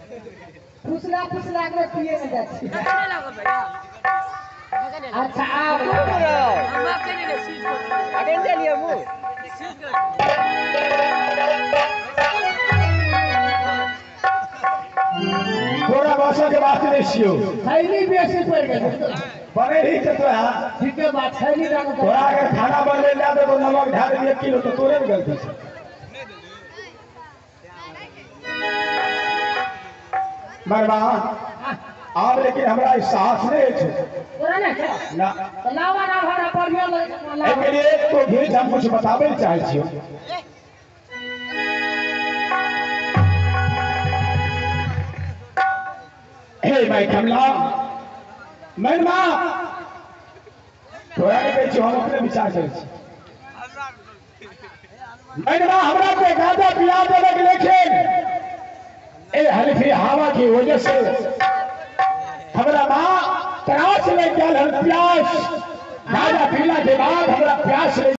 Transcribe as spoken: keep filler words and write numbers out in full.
फुसला फुसला के पिए में जाती है। अच्छा आप हम आपके लिए सीट को अटेंड ले लिया मु सीट को थोड़ा भाषा के बात नहीं छियो थैली बेसी पड़ गई बने ही तो तोरा ठीक है बात थैली डाल तोरा अगर खाना बनने ला दे तो नमक ढाल दे एक किलो तो तोरे में गलती है। मरवा आप लेकिन हमरा साहस नहीं है तोरा ना क्या ना तो लावा ना भाड़ा बढ़िया लगे एक लिए तो भी हम कुछ बतावे चाहे छियो। हे भाई कमला मरवा थोड़ा के बेचो हम अपने विचार करे छी मरवा हमरा पे गांजा पिया देवे के लेकिन ए हल्की हवा की वजह से हमारा माँ तराश ले गया प्यास गाजा पीला के बाद हमारा प्यास